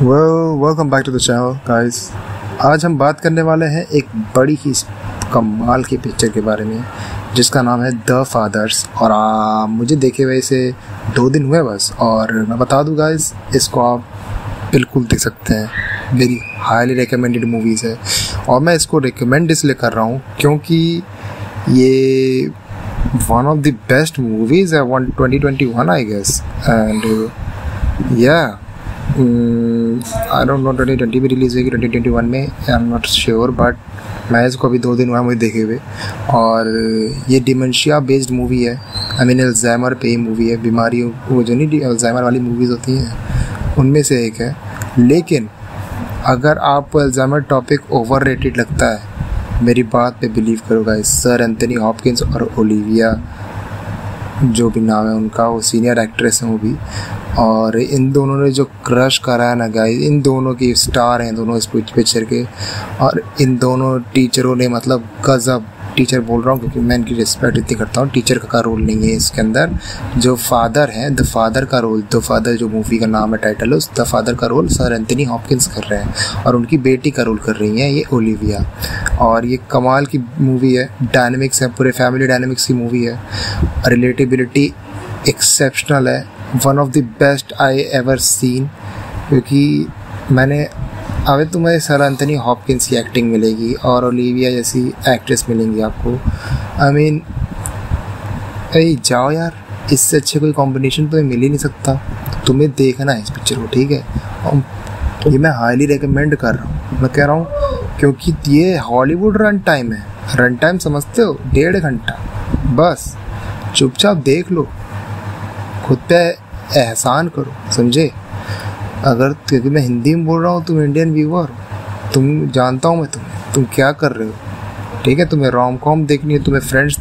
Welcome back to the channel guys. आज हम बात करने वाले हैं एक बड़ी ही कमाल की पिक्चर के बारे में जिसका नाम है द फादर्स। और मुझे देखे हुए इसे 2 दिन हुए बस, और मैं बता दूं गाइस, इसको आप बिल्कुल देख सकते हैं। मेरी हाईली रिकमेंडेड मूवीज़ है और मैं इसको रिकमेंड इसलिए कर रहा हूँ क्योंकि ये one of the best movies है 2021 आई गेस। एंड या आई डोंट नो 2020 में रिलीज़ हुई कि 2021 में, I am not sure, but मैं इसको अभी 2 दिन हुआ मुझे देखे हुए। और ये डिमेंशिया बेस्ड मूवी है, आई मीन अल्जाइमर पे ही मूवी है। बीमारी वो जो नहीं अल्जाइमर वाली मूवीज़ होती हैं उनमें से एक है। लेकिन अगर आपको अल्जाइमर टॉपिक ओवर रेटेड लगता है, मेरी बात पे बिलीव करो गाइस, सर एंथनी हॉपकिंस और ओलिविया जो भी नाम है उनका, वो सीनियर एक्ट्रेस हैं वो भी। और इन दोनों ने जो क्रश करा है ना गाइस, इन दोनों की स्टार हैं दोनों इस पिक्चर के। और इन दोनों टीचरों ने मतलब गजब, टीचर बोल रहा हूँ क्योंकि मैं इनकी रिस्पेक्ट इतनी करता हूँ, टीचर का रोल नहीं है इसके अंदर। जो फादर है, द फादर का रोल, द फादर जो मूवी का नाम है, टाइटल है, उस द फादर का रोल सर एंथनी हॉपकिंस कर रहे हैं और उनकी बेटी का रोल कर रही हैं ये ओलिविया। और ये कमाल की मूवी है, डायनेमिक्स है, पूरे फैमिली डायनेमिक्स की मूवी है। रिलेटेबिलिटी एक्सेप्शनल है, one of the best I ever seen. क्योंकि मैंने अभी तुम्हें सर एंथनी हॉपकिंस की एक्टिंग मिलेगी और ओलिविया जैसी एक्ट्रेस मिलेंगी आपको। आई मीन अरे जाओ यार, इससे अच्छे कोई कॉम्बिनेशन तुम्हें मिल ही नहीं सकता। तुम्हें देखना है इस पिक्चर को, ठीक है। और ये मैं हाईली रिकमेंड कर रहा हूँ, मैं कह रहा हूँ क्योंकि ये हॉलीवुड रन टाइम है। रन टाइम समझते हो? 1.5 घंटा बस, चुपचाप देख लो, खुद पे एहसान करो, समझे। अगर क्योंकि मैं हिंदी में बोल रहा हूँ, तुम इंडियन व्यूअर हो, तुम जानता हूँ मैं तुम क्या कर रहे हो, ठीक है। तुम्हें रोम कॉम देखनी है, तुम्हें फ्रेंड्स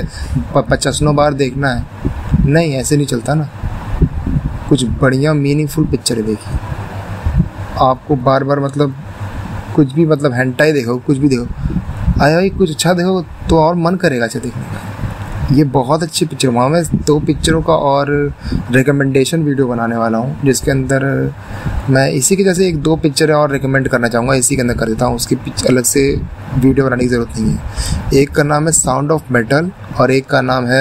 50 बार देखना है, नहीं ऐसे नहीं चलता ना। कुछ बढ़िया मीनिंगफुल पिक्चर देखिए। आपको बार बार मतलब कुछ भी मतलब हेंटाई देखो, कुछ भी देखो, आया भाई कुछ अच्छा देखो तो और मन करेगा अच्छा देखने का। ये बहुत अच्छी पिक्चर, वहाँ मैं 2 पिक्चरों का और रिकमेंडेशन वीडियो बनाने वाला हूँ जिसके अंदर मैं इसी के जैसे 1-2 पिक्चरें और रिकमेंड करना चाहूँगा, इसी के अंदर कर देता हूँ। उसकी अलग से वीडियो बनाने की ज़रूरत नहीं है। एक का नाम है साउंड ऑफ मेटल और एक का नाम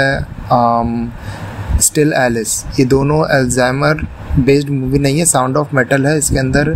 है स्टिल एलिस। ये दोनों अल्जाइमर बेस्ड मूवी नहीं है, साउंड ऑफ मेटल है। इसके अंदर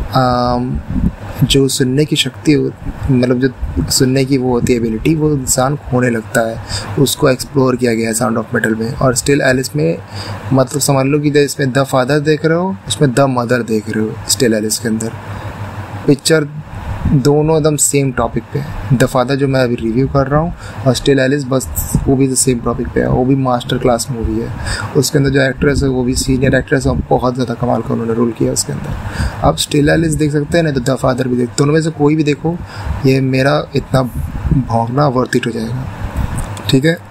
जो सुनने की शक्ति, मतलब जो सुनने की वो होती है एबिलिटी, वो इंसान खोने लगता है, उसको एक्सप्लोर किया गया है साउंड ऑफ मेटल में। और स्टिल एलिस में मतलब समझ लो कि इसमें द फादर देख रहे हो, उसमें द मदर देख रहे हो। स्टिल एलिस के अंदर पिक्चर दोनों एकदम सेम टॉपिक पे है। द फादर जो मैं अभी रिव्यू कर रहा हूँ और स्टिल एलिस बस वो भी सेम टॉपिक पे है, वो भी मास्टर क्लास मूवी है। उसके अंदर जो एक्ट्रेस है वो भी सीनियर एक्ट्रेस है, बहुत ज़्यादा कमाल का उन्होंने रोल किया उसके अंदर। आप स्टिल एलिस देख सकते हैं ना, तो द फादर भी देख, दोनों में से कोई भी देखो, ये मेरा इतना भौंकना वर्थ इट हो जाएगा, ठीक है।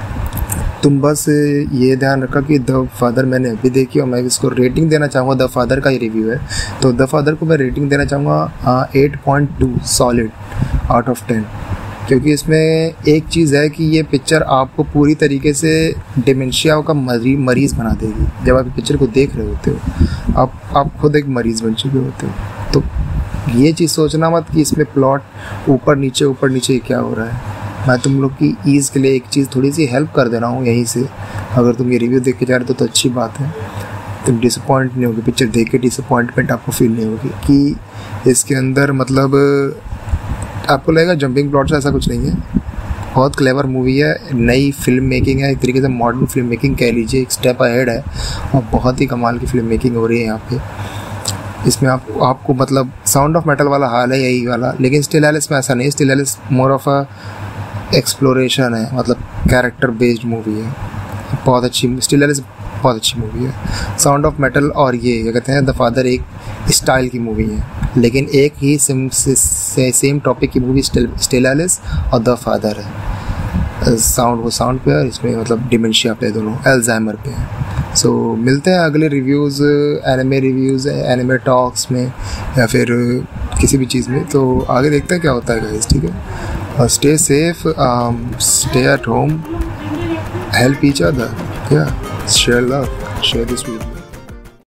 तुम बस ये ध्यान रखा कि द फादर मैंने अभी देखी और मैं इसको रेटिंग देना चाहूँगा। द फादर का ही रिव्यू है तो द फादर को मैं रेटिंग देना चाहूँगा 8.2 सॉलिड आउट ऑफ 10। क्योंकि इसमें एक चीज़ है कि ये पिक्चर आपको पूरी तरीके से डिमेंशिया का मरीज़ बना देगी। जब आप पिक्चर को देख रहे होते हो, आप खुद एक मरीज़ बन चुके होते हो, तो ये चीज़ सोचना मत कि इसमें प्लॉट ऊपर नीचे क्या हो रहा है। मैं तुम लोग की ईज़ के लिए एक चीज़ थोड़ी सी हेल्प कर दे रहा हूँ यहीं से। अगर तुम ये रिव्यू देख के जा रहे हो तो अच्छी बात है, तुम डिसअपॉइंट नहीं होगी, पिक्चर देख के डिसअपॉइंटमेंट आपको फील नहीं होगी कि इसके अंदर मतलब आपको लगेगा जंपिंग प्लॉट से, ऐसा कुछ नहीं है। बहुत क्लेवर मूवी है, नई फिल्म मेकिंग है, एक तरीके से मॉडर्न फिल्म मेकिंग कह लीजिए, एक स्टेप अहेड है और बहुत ही कमाल की फिल्म मेकिंग हो रही है यहाँ पे। इसमें आपको मतलब साउंड ऑफ मेटल वाला हाल है यही वाला, लेकिन स्टिल एलिस में ऐसा नहीं। Still Alice more of a exploration है, मतलब कैरेक्टर बेस्ड मूवी है, बहुत अच्छी। स्टिल एलिस बहुत अच्छी मूवी है। साउंड ऑफ मेटल और ये क्या कहते हैं द फादर एक स्टाइल की मूवी है, लेकिन एक ही सेम टॉपिक की मूवी स्टिल एलिस और द फादर है। साउंड पे है, इसमें मतलब डिमेंशिया पे, दोनों अल्जाइमर पे है। सो मिलते हैं अगले reviews, anime reviews, anime talks में या फिर किसी भी चीज़ में। तो आगे देखते हैं क्या होता है गाइस, ठीक है। Stay safe, stay at home, help each other, yeah, share love, share this video.